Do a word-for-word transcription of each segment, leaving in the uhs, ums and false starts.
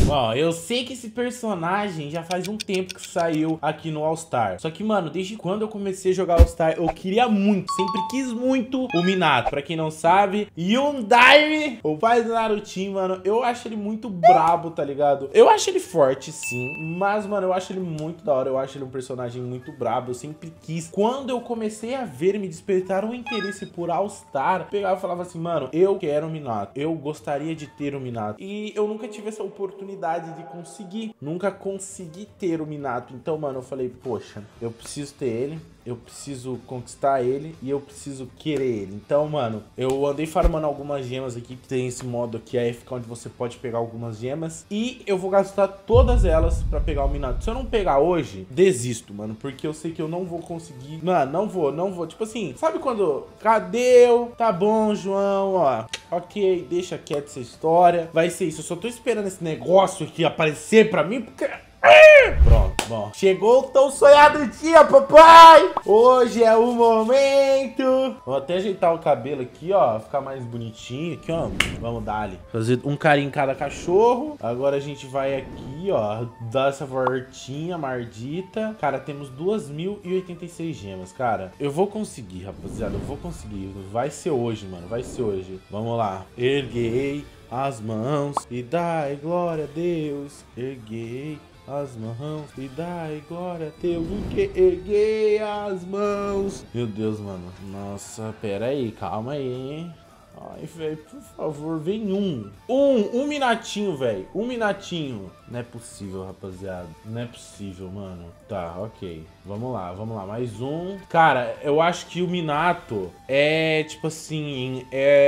Ó, eu sei que esse personagem já faz um tempo que saiu aqui no All Star. Só que, mano, desde quando eu comecei a jogar All Star, eu queria muito, sempre quis muito o Minato. Pra quem não sabe, Yundaime, o pai do Narutinho, mano, eu acho ele muito brabo, tá ligado? Eu acho ele forte, sim, mas, mano, eu acho ele muito da hora. Eu acho ele um personagem muito brabo, eu sempre quis. Quando eu comecei a ver, me despertar um interesse por All Star, eu pegava e falava assim, mano, eu quero o Minato, eu gostaria de ter o Minato. E eu nunca tive essa oportunidade de conseguir, nunca consegui ter o Minato. Então, mano, eu falei, poxa, eu preciso ter ele, eu preciso conquistar ele e eu preciso querer ele. Então, mano, eu andei farmando algumas gemas aqui, que tem esse modo aqui, a F K, onde você pode pegar algumas gemas. E eu vou gastar todas elas pra pegar o Minato. Se eu não pegar hoje, desisto, mano, porque eu sei que eu não vou conseguir. Mano, não vou, não vou. Tipo assim, sabe quando... Cadê eu? Tá bom, João, ó. Ok, deixa quieto essa história. Vai ser isso. Eu só tô esperando esse negócio aqui aparecer pra mim, porque... Pronto, bom. Chegou o tão sonhado dia, papai! Hoje é o momento. Vou até ajeitar o cabelo aqui, ó. Ficar mais bonitinho aqui, ó. Vamos dar ali. Fazer um carinho em cada cachorro. Agora a gente vai aqui, ó. Dar essa voltinha mardita. Cara, temos duas mil e oitenta e seis gemas, cara. Eu vou conseguir, rapaziada. Eu vou conseguir. Vai ser hoje, mano. Vai ser hoje. Vamos lá. Erguei as mãos e dai glória a Deus. Erguei as mãos e dai glória a Deus, o que erguei as mãos. Meu Deus, mano. Nossa, pera aí, calma aí, hein. Ai, velho, por favor, vem um. Um, um minatinho, velho. Um minatinho. Não é possível, rapaziada. Não é possível, mano. Tá, ok. Vamos lá, vamos lá. Mais um. Cara, eu acho que o Minato é, tipo assim,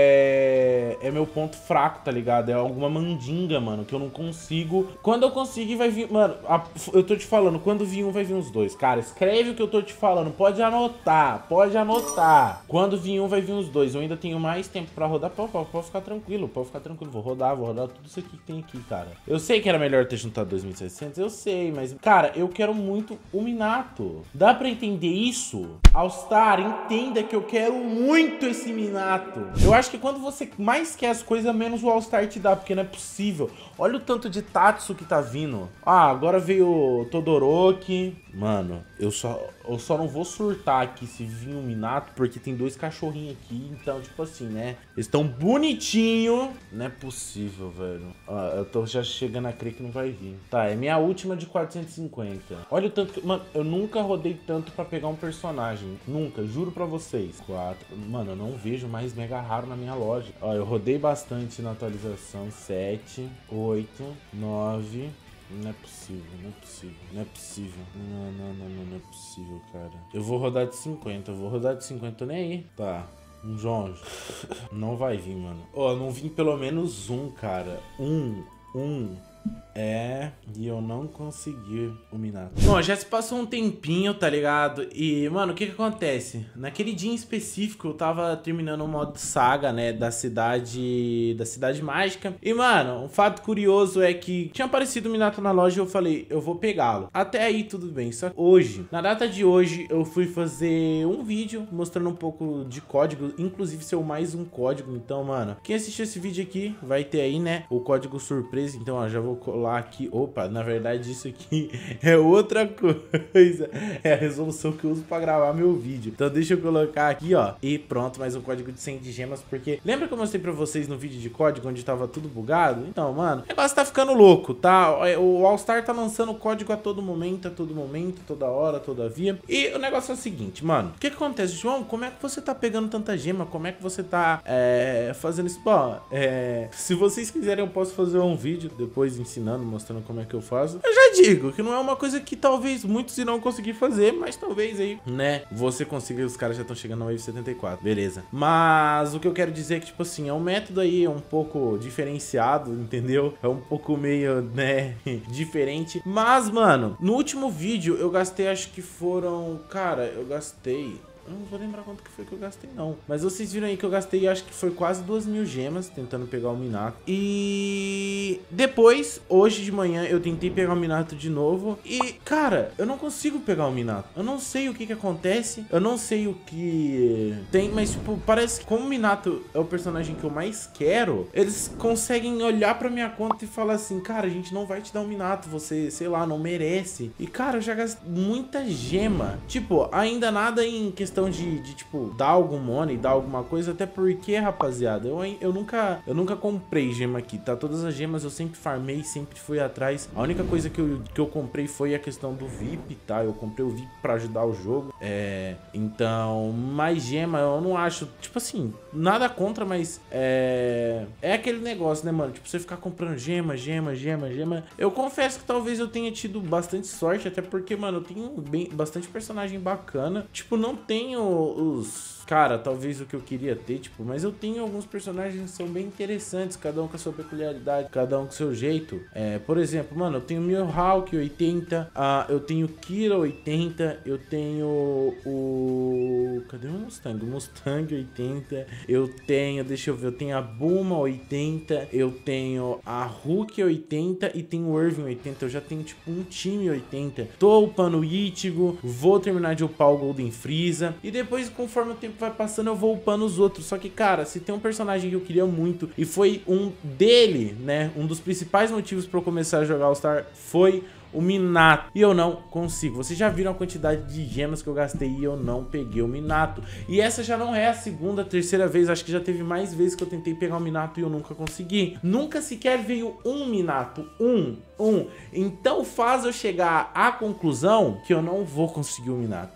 é... É meu ponto fraco, tá ligado? É alguma mandinga, mano, que eu não consigo. Quando eu conseguir, vai vir... Mano, a... eu tô te falando, quando vir um, vai vir uns dois. Cara, escreve o que eu tô te falando. Pode anotar, pode anotar. Quando vir um, vai vir uns dois. Eu ainda tenho mais tempo pra rodar. Pode, pode, pode ficar tranquilo, pode ficar tranquilo. Vou rodar, vou rodar tudo isso aqui que tem aqui, cara. Eu sei que era melhor ter juntado dois mil e seiscentos, eu sei, mas, cara, eu quero muito o Minato. Dá pra entender isso? All Star, entenda que eu quero muito esse Minato. Eu acho que quando você mais quer as coisas, menos o All Star te dá, porque não é possível. Olha o tanto de Tatsu que tá vindo. Ah, agora veio o Todoroki. Mano, eu só, eu só não vou surtar aqui se vir um Minato, porque tem dois cachorrinhos aqui. Então, tipo assim, né? Eles estão bonitinho. Não é possível, velho. Ah, eu tô já chegando a crer que não vai vir. Tá, é minha última de quatrocentos e cinquenta. Olha o tanto que... Mano, eu nunca rodei tanto pra pegar um personagem. Nunca, juro pra vocês. Quatro. Mano, eu não vejo mais mega raro na minha loja. Ó, eu rodei bastante na atualização. Sete, oito, nove... Não é possível, não é possível, não é possível. Não, não, não, não, não é possível, cara. Eu vou rodar de cinquenta, eu vou rodar de cinquenta, tô nem aí. Tá, um João. Não vai vir, mano. Ó, oh, não vim pelo menos um, cara. Um, um. É, e eu não consegui o Minato. Bom, já se passou um tempinho, tá ligado? E, mano, o que que acontece? Naquele dia em específico, eu tava terminando o modo saga, né, da cidade... Da cidade mágica. E, mano, um fato curioso é que tinha aparecido o Minato na loja e eu falei, eu vou pegá-lo. Até aí, tudo bem. Só que hoje, na data de hoje, eu fui fazer um vídeo mostrando um pouco de código, inclusive seu mais um código. Então, mano, quem assistiu esse vídeo aqui vai ter aí, né, o código surpresa. Então, ó, já vou colar aqui. Opa, na verdade isso aqui é outra coisa. É a resolução que eu uso pra gravar meu vídeo. Então deixa eu colocar aqui, ó. E pronto, mais um código de cem de gemas. Porque lembra que eu mostrei pra vocês no vídeo de código onde tava tudo bugado? Então, mano, o negócio tá ficando louco, tá? O All Star tá lançando código a todo momento, a todo momento, toda hora, todavia. E o negócio é o seguinte, mano. O que que acontece, João? Como é que você tá pegando tanta gema? Como é que você tá é, fazendo isso? Bom, é, se vocês quiserem eu posso fazer um vídeo depois ensinando, mostrando como é que eu faço. Eu já digo que não é uma coisa que talvez muitos irão conseguir fazer, mas talvez aí, né, você consiga. Os caras já estão chegando na Wave setenta e quatro, beleza. Mas o que eu quero dizer é que, tipo assim, é um método aí um pouco diferenciado, entendeu? É um pouco meio, né, diferente. Mas, mano, no último vídeo eu gastei, acho que foram, cara, eu gastei... Eu não vou lembrar quanto que foi que eu gastei, não. Mas vocês viram aí que eu gastei, acho que foi quase duas mil gemas tentando pegar o Minato. E depois, hoje de manhã, eu tentei pegar o Minato de novo. E, cara, eu não consigo pegar o Minato. Eu não sei o que que acontece. Eu não sei o que tem, mas, tipo, parece que como o Minato é o personagem que eu mais quero, eles conseguem olhar pra minha conta e falar assim, cara, a gente não vai te dar um Minato, você, sei lá, não merece. E, cara, eu já gastei muita gema. Tipo, ainda nada em questão de, de, tipo, dar algum money, dar alguma coisa, até porque, rapaziada, eu, eu nunca eu nunca comprei gema aqui, tá? Todas as gemas eu sempre farmei, sempre fui atrás. A única coisa que eu, que eu comprei foi a questão do V I P, tá? Eu comprei o V I P pra ajudar o jogo. É... Então, mais gema eu não acho, tipo assim, nada contra, mas é... É aquele negócio, né, mano? Tipo, você ficar comprando gema, gema, gema, gema. Eu confesso que talvez eu tenha tido bastante sorte, até porque, mano, eu tenho bem, bastante personagem bacana. Tipo, não tenho os... Cara, talvez o que eu queria ter, tipo, mas eu tenho alguns personagens que são bem interessantes, cada um com a sua peculiaridade, cada um com o seu jeito. É, por exemplo, mano, eu tenho o Mihawk oitenta, uh, eu tenho o Kira oitenta, eu tenho o... Cadê o Mustang? O Mustang oitenta, eu tenho, deixa eu ver, eu tenho a Bulma oitenta, eu tenho a Hulk oitenta e tenho o Irving oitenta, eu já tenho, tipo, um time oitenta. Tô upando o Ichigo, vou terminar de upar o Golden Frieza, e depois, conforme o tempo vai passando, eu vou upando os outros. Só que, cara, se tem um personagem que eu queria muito, e foi um dele, né, um dos principais motivos pra eu começar a jogar All-Star, foi o Minato. E eu não consigo. Vocês já viram a quantidade de gemas que eu gastei e eu não peguei o Minato. E essa já não é a segunda, terceira vez. Acho que já teve mais vezes que eu tentei pegar o Minato e eu nunca consegui. Nunca sequer veio um Minato. Um. Um. Então faz eu chegar à conclusão que eu não vou conseguir o Minato.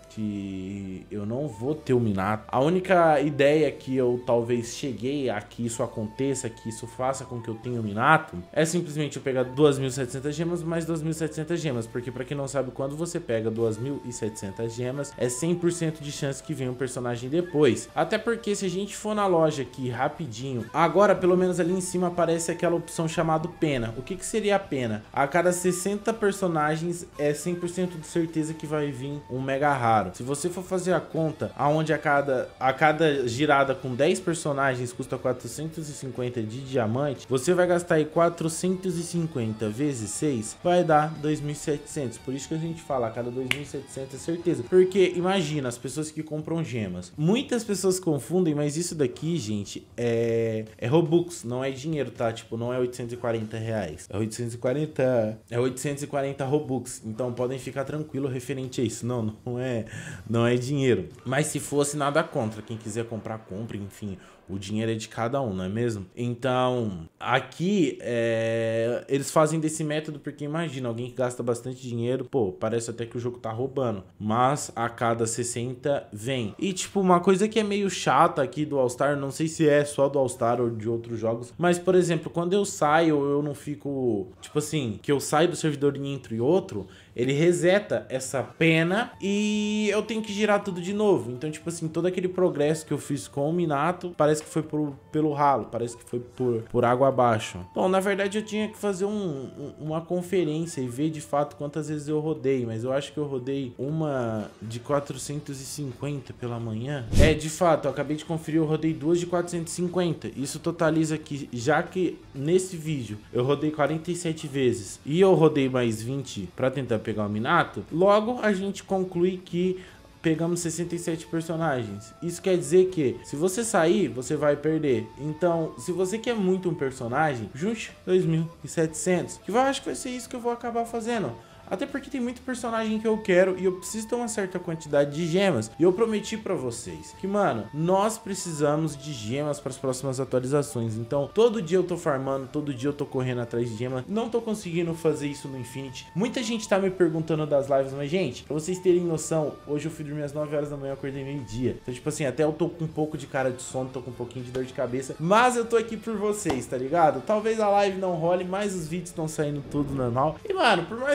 Que eu não vou ter o Minato. A única ideia que eu talvez cheguei a que isso aconteça, que isso faça com que eu tenha o Minato, é simplesmente eu pegar duas mil e setecentas gemas mais duas mil e setecentas gemas. Porque pra quem não sabe, quando você pega duas mil e setecentas gemas, é cem por cento de chance que venha um personagem depois. Até porque se a gente for na loja aqui rapidinho, agora pelo menos ali em cima aparece aquela opção chamada pena. O que que seria a pena? A cada sessenta personagens é cem por cento de certeza que vai vir um mega raro. Se você for fazer a conta, aonde a cada, a cada girada com dez personagens custa quatrocentos e cinquenta de diamante, você vai gastar aí quatrocentos e cinquenta vezes seis, vai dar dois mil e setecentos. Por isso que a gente fala, a cada dois mil e setecentos é certeza. Porque imagina, as pessoas que compram gemas. Muitas pessoas confundem, mas isso daqui, gente, é, é Robux, não é dinheiro, tá? Tipo, não é oitocentos e quarenta reais. É oitocentos e quarenta, é oitocentos e quarenta Robux. Então podem ficar tranquilo referente a isso. Não, não é... Não é dinheiro. Mas se fosse, nada contra. Quem quiser comprar, compre. Enfim, o dinheiro é de cada um, não é mesmo? Então, aqui, é... eles fazem desse método porque, imagina, alguém que gasta bastante dinheiro, pô, parece até que o jogo tá roubando. Mas a cada sessenta vem. E, tipo, uma coisa que é meio chata aqui do All-Star, não sei se é só do All-Star ou de outros jogos, mas, por exemplo, quando eu saio, eu não fico... Tipo assim, que eu saio do servidor e entro em outro... Ele reseta essa pena e eu tenho que girar tudo de novo. Então, tipo assim, todo aquele progresso que eu fiz com o Minato parece que foi por, pelo ralo, parece que foi por, por água abaixo. Bom, na verdade eu tinha que fazer um, um, uma conferência e ver de fato quantas vezes eu rodei. Mas eu acho que eu rodei uma de quatrocentos e cinquenta pela manhã. É, de fato, eu acabei de conferir, eu rodei duas de quatrocentos e cinquenta. Isso totaliza aqui, já que nesse vídeo eu rodei quarenta e sete vezes e eu rodei mais vinte pra tentar pegar o Minato, logo a gente conclui que pegamos sessenta e sete personagens. Isso quer dizer que se você sair, você vai perder. Então, se você quer muito um personagem, junte dois mil e setecentos, que eu acho que vai ser isso que eu vou acabar fazendo. Até porque tem muito personagem que eu quero e eu preciso ter uma certa quantidade de gemas. E eu prometi pra vocês que, mano, nós precisamos de gemas para as próximas atualizações. Então, todo dia eu tô farmando, todo dia eu tô correndo atrás de gemas. Não tô conseguindo fazer isso no Infinity. Muita gente tá me perguntando das lives, mas, gente, pra vocês terem noção, hoje eu fui dormir às nove horas da manhã, acordei meio-dia. Então, tipo assim, até eu tô com um pouco de cara de sono, tô com um pouquinho de dor de cabeça. Mas eu tô aqui por vocês, tá ligado? Talvez a live não role, mas os vídeos estão saindo tudo normal. E, mano, por mais que isso me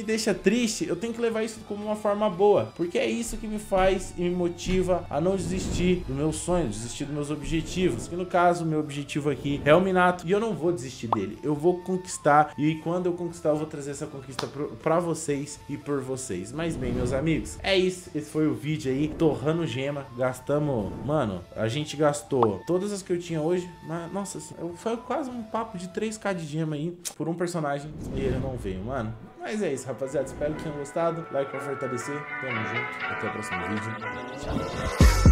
deixa triste, eu tenho que levar isso como uma forma boa, porque é isso que me faz e me motiva a não desistir dos meus sonhos, desistir dos meus objetivos, que no caso, meu objetivo aqui é o Minato, e eu não vou desistir dele, eu vou conquistar, e quando eu conquistar, eu vou trazer essa conquista pro, pra vocês e por vocês. Mas bem, meus amigos, é isso, esse foi o vídeo aí, torrando gema, gastamos, mano, a gente gastou todas as que eu tinha hoje, mas, nossa, foi quase um papo de três K de gema aí, por um personagem, e ele não veio, mano. Mas é isso, rapaziada, espero que tenham gostado, like pra fortalecer, tamo junto, até o próximo vídeo, tchau.